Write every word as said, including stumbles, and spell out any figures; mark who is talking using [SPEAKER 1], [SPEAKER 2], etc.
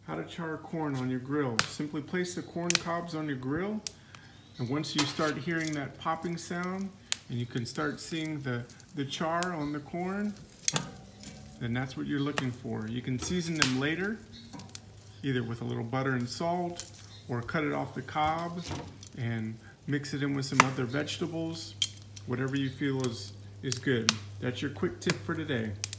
[SPEAKER 1] How to char corn on your grill. Simply place the corn cobs on your grill, and once you start hearing that popping sound and you can start seeing the, the char on the corn, then that's what you're looking for. You can season them later, either with a little butter and salt, or cut it off the cob and mix it in with some other vegetables, whatever you feel is, is good. That's your quick tip for today.